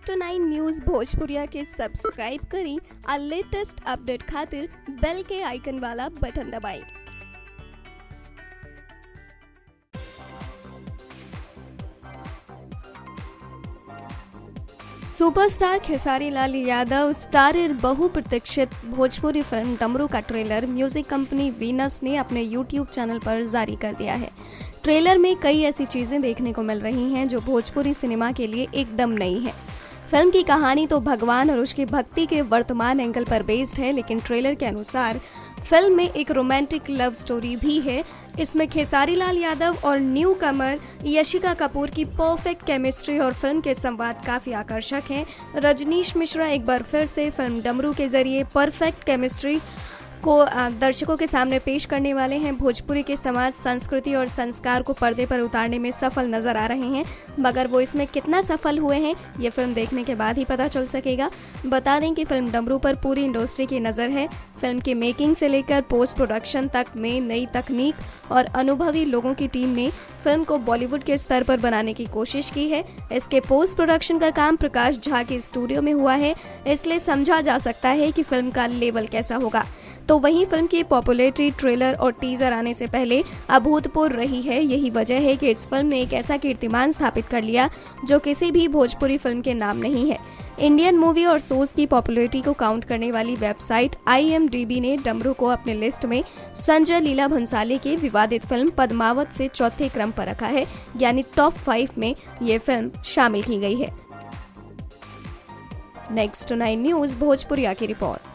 Next 9 news भोजपुरिया के subscribe करी और लेटेस्ट अपडेट खातिर बेल के आइकन वाला बटन दबाएं। सुपरस्टार खेसारी लाल यादव स्टारर बहुप्रतीक्षित भोजपुरी फिल्म डमरू का ट्रेलर म्यूजिक कंपनी वीनस ने अपने यूट्यूब चैनल पर जारी कर दिया है। ट्रेलर में कई ऐसी चीजें देखने को मिल रही हैं जो भोजपुरी सिनेमा के लिए एकदम नई है। फिल्म की कहानी तो भगवान और उसकी भक्ति के वर्तमान एंगल पर बेस्ड है, लेकिन ट्रेलर के अनुसार फिल्म में एक रोमांटिक लव स्टोरी भी है। इसमें खेसारी लाल यादव और न्यू कमर यशिका कपूर की परफेक्ट केमिस्ट्री और फिल्म के संवाद काफी आकर्षक हैं। रजनीश मिश्रा एक बार फिर से फिल्म डमरू के जरिए परफेक्ट केमिस्ट्री को दर्शकों के सामने पेश करने वाले हैं। भोजपुरी के समाज, संस्कृति और संस्कार को पर्दे पर उतारने में सफल नजर आ रहे हैं, मगर वो इसमें कितना सफल हुए हैं ये फिल्म देखने के बाद ही पता चल सकेगा। बता दें कि फिल्म डमरू पर पूरी इंडस्ट्री की नज़र है। फिल्म की मेकिंग से लेकर पोस्ट प्रोडक्शन तक में नई तकनीक और अनुभवी लोगों की टीम ने फिल्म को बॉलीवुड के स्तर पर बनाने की कोशिश की है। इसके पोस्ट प्रोडक्शन का काम प्रकाश झा के स्टूडियो में हुआ है, इसलिए समझा जा सकता है कि फिल्म का लेवल कैसा होगा। तो वहीं फिल्म की पॉपुलैरिटी ट्रेलर और टीजर आने से पहले अभूतपूर्व रही है। यही वजह है कि इस फिल्म ने एक ऐसा कीर्तिमान स्थापित कर लिया जो किसी भी भोजपुरी फिल्म के नाम नहीं है। इंडियन मूवी और शोज की पॉपुलैरिटी को काउंट करने वाली वेबसाइट IMDb ने डमरू को अपने लिस्ट में संजय लीला भंसाली की विवादित फिल्म पद्मावत से चौथे क्रम पर रखा है, यानी टॉप 5 में ये फिल्म शामिल की गई है। नेक्स्ट 9 न्यूज़ भोजपुरिया की रिपोर्ट।